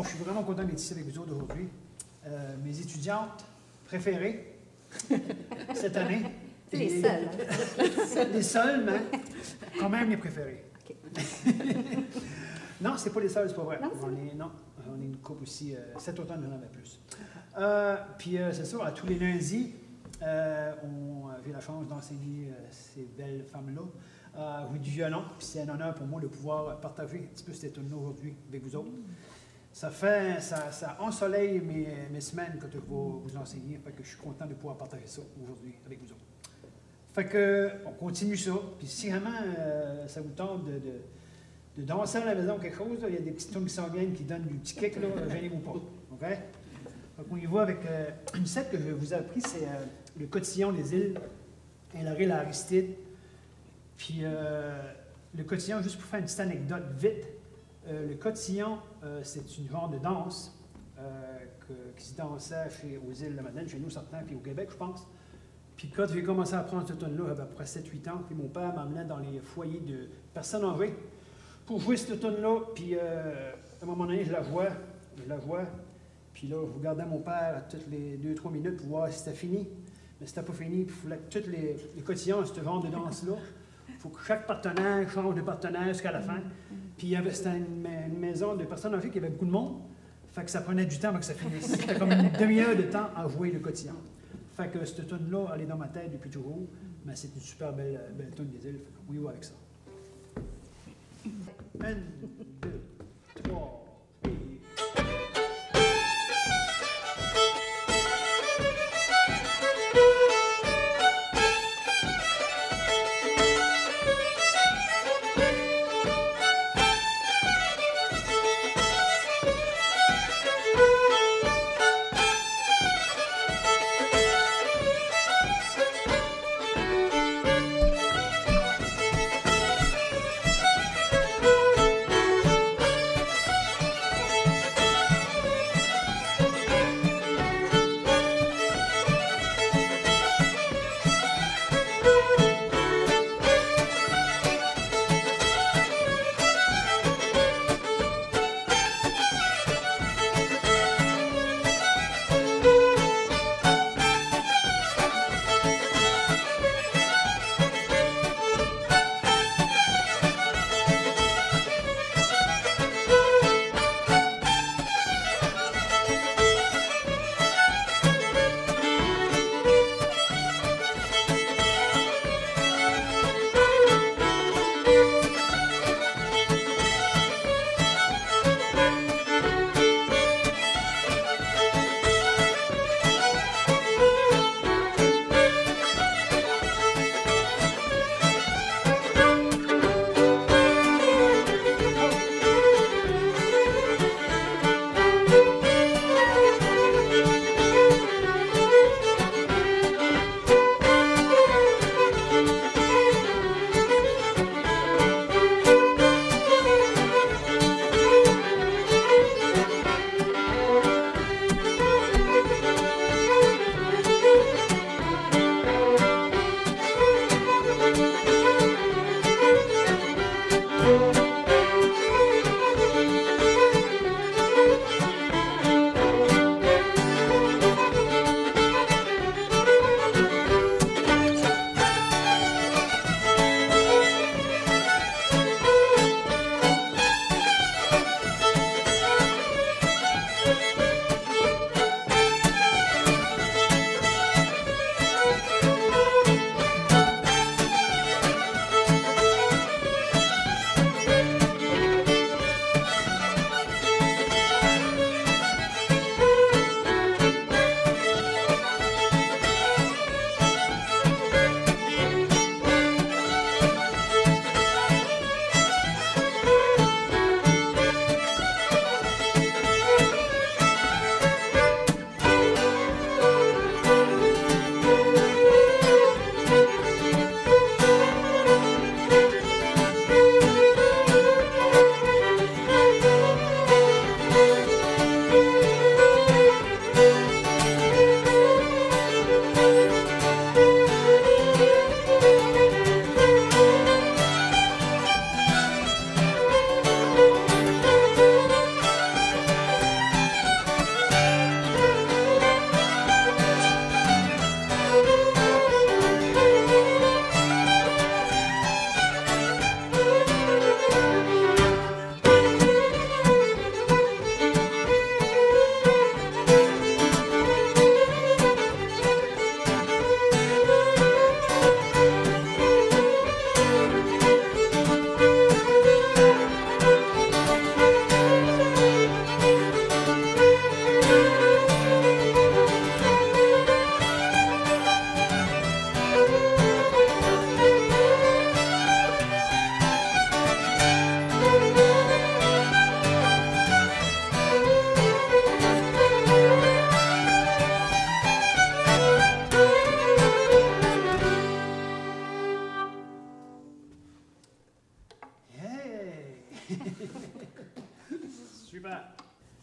Bon, je suis vraiment content d'être ici avec vous autres aujourd'hui. Mes étudiantes préférées cette année. C'est les seuls. Hein? Les seuls, mais quand même les préférés. Okay. Non, c'est pas les seuls, c'est pas vrai. Non, on est une couple aussi. Cet automne, j'en avais plus. Puis c'est sûr, à tous les lundis, j'ai la chance d'enseigner ces belles femmes-là, du violon. Puis c'est un honneur pour moi de pouvoir partager un petit peu cette étonnement aujourd'hui avec vous autres. Ça ensoleille mes semaines quand je vais vous enseigner. Fait que je suis content de pouvoir partager ça aujourd'hui avec vous autres. Fait que, on continue ça. Puis si vraiment ça vous tente de danser à la maison quelque chose, là, il y a des petites tunes qui s'en viennent qui donnent du petit kick, là, gênez-vous pas. OK? Fait qu'on y va avec une set que je vous ai appris, c'est le cotillon des îles, Enlil à Aristide. Puis le cotillon, juste pour faire une petite anecdote vite, le cotillon, c'est une genre de danse qui se dansait aux îles de la Madeleine, chez nous certains, puis au Québec, je pense. Puis quand j'ai commencé à apprendre ce tonne-là, j'avais à peu près 7-8 ans, puis mon père m'emmenait dans les foyers de personnes âgées pour jouer ce tonne-là. Puis à un moment donné, je la vois, puis là, je regardais mon père à toutes les 2-3 minutes pour voir si c'était fini. Mais c'était pas fini, puis il fallait que tous les cotillons, ce genre de danse-là, il faut que chaque partenaire change de partenaire jusqu'à la fin. Puis c'était une maison de personnes âgées qui avait beaucoup de monde, fait que ça prenait du temps avant que ça finisse. C'était comme une demi-heure de temps à jouer le cotillon. Fait que cette tune-là, elle est dans ma tête depuis toujours, mais c'est une super belle tune des îles. Fait que oui, avec ça. 1, 2, 3, et...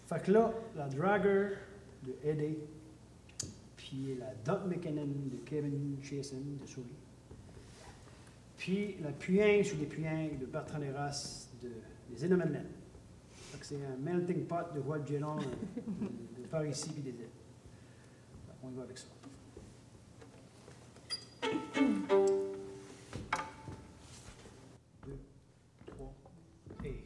Fait que là, la Dragger de Eddie, puis la Dot McKinnon de Kevin Chasen de Souris, puis la Puyange ou les Puyanges de Bertrand Léras des Enomenmen. Fait que c'est un melting pot de voix de Gélon de par ici puis des îles. On y va avec ça. Deux, trois, et...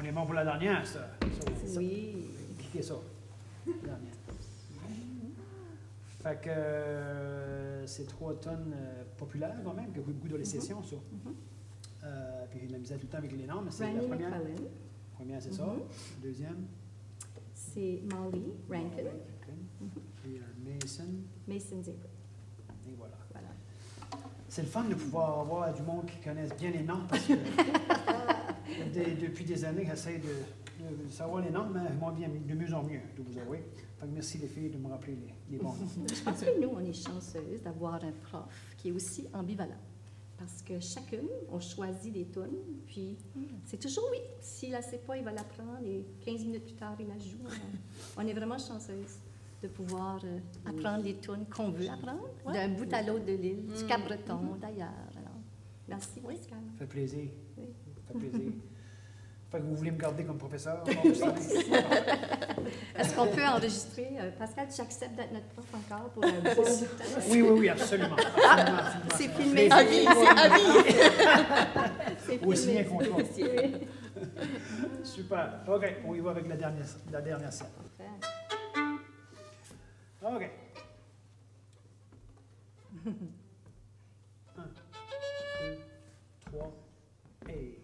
On est bon pour la dernière, ça. Oui. Cliquez ça. Dernière. Fait que c'est 3 tonnes populaires quand même, que vous beaucoup dans les sessions, ça. Puis la misère tout le temps avec les noms, mais c'est la Randy première. McClellan. Première, c'est ça. La deuxième. C'est Molly Rankin. Puis Mason. Mason Zaber. Et voilà. Voilà. C'est le fun de pouvoir avoir du monde qui connaisse bien les noms parce que depuis des années, j'essaie de savoir les noms, mais je m'en viens de mieux en mieux, je vous avouer. Fait que merci les filles de me rappeler les bons noms. Je pense que nous, on est chanceuses d'avoir un prof qui est aussi ambivalent. Parce que chacune, on choisit des tunes, puis c'est toujours oui. S'il ne la sait pas, il va l'apprendre et 15 minutes plus tard, il la joue. On est vraiment chanceuses de pouvoir apprendre les tunes qu'on veut apprendre, d'un bout à l'autre de l'île, du Cap-Breton, d'ailleurs. Alors, merci, Pascal. Ça fait plaisir. Oui. Ça fait plaisir. Fait que vous voulez me garder comme professeur? Est-ce qu'on peut enregistrer? Pascal, tu acceptes d'être notre prof encore pour un bout de temps? Oui, absolument. Absolument. C'est filmé. À vie, c'est à vie. C'est Aussi filmé. un contrôle. Oui. Super. OK, on y va avec la dernière scène. Parfait. OK. 1, 2, 3, et...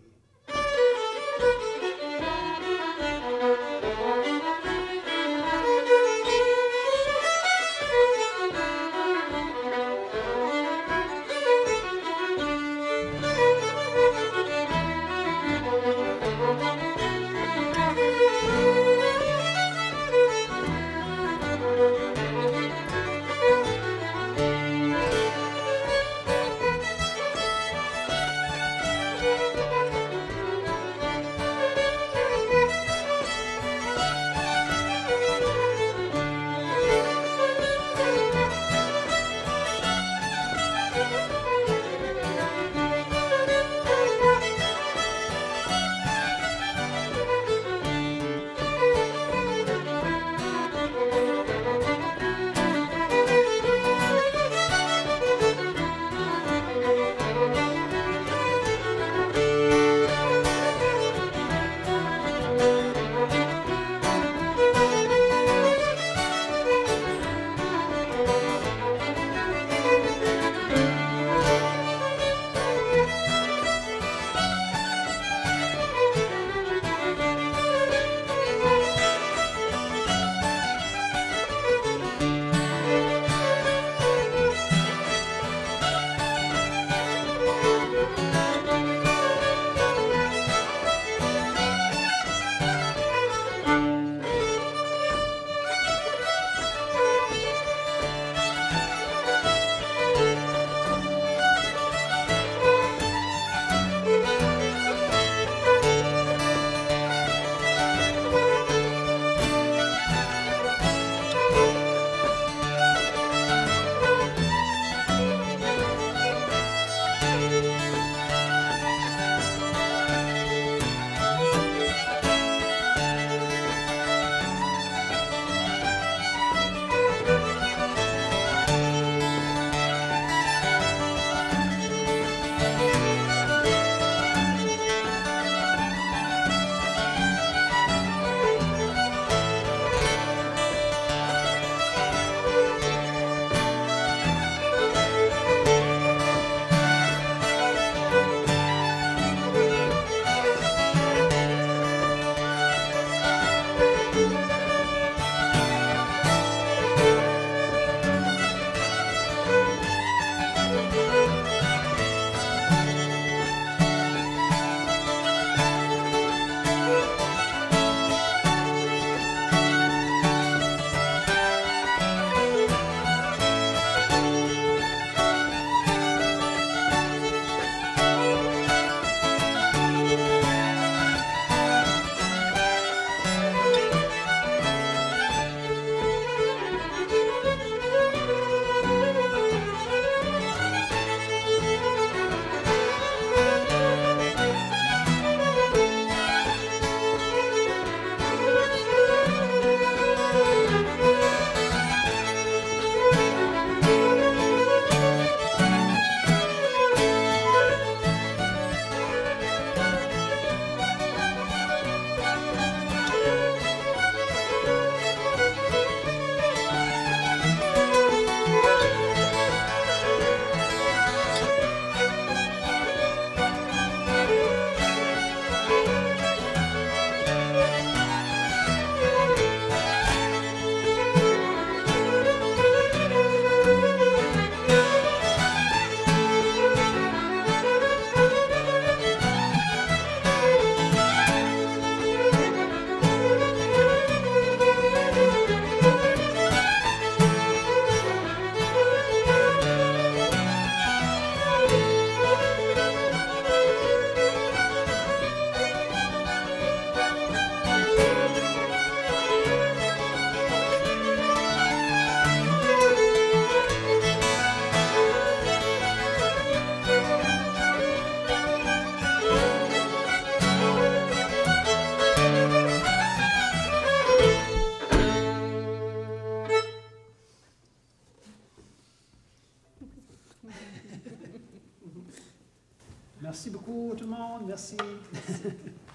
Merci beaucoup tout le monde. Merci.